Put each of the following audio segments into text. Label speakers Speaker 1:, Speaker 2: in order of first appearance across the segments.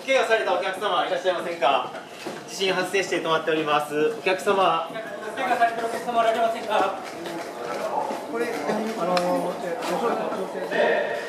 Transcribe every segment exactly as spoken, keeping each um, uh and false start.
Speaker 1: 怪我されたお客様いらっしゃいませんか。地震発生して止まっております。お客様。
Speaker 2: 怪我されてるお客様おられませんか。
Speaker 3: これ、あの、え、ご紹介調整で。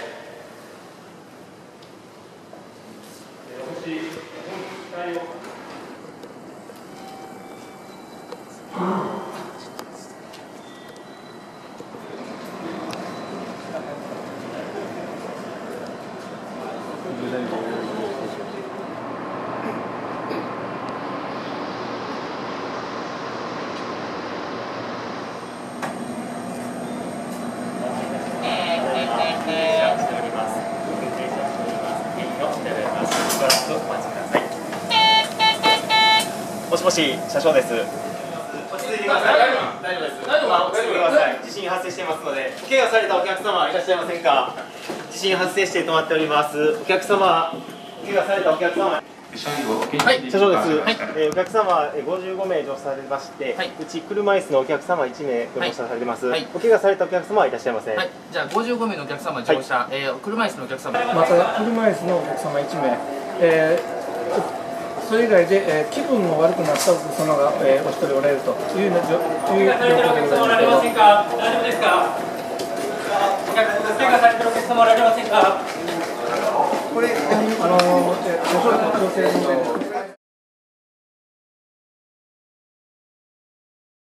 Speaker 1: もしもし、車掌です。落ち着いてください。大丈夫です。今落ち着いてください。地震発生していますので、怪我されたお客様いらっしゃいませんか。地震発生して止まっております。お客様、怪我されたお客様。はい、車掌です。はい、えー、お客様ごじゅうごめい乗車されまして、はい、うち車椅子のお客様いちめいご乗車されてます。はい、お怪我されたお客様はいらっしゃいません。はい、
Speaker 2: じゃあごじゅうごめいのお客様乗車、はい、えー、車椅子のお客様。
Speaker 3: また車椅子のお客様いちめい。えーそれ以外で、えー、気分の悪くなったお客様が、えー、お一人おられるというような状況でございます。
Speaker 2: 大丈夫ですか。怪我されてるお客様おられませんか。
Speaker 3: これ、あの、えー、ご紹介調整の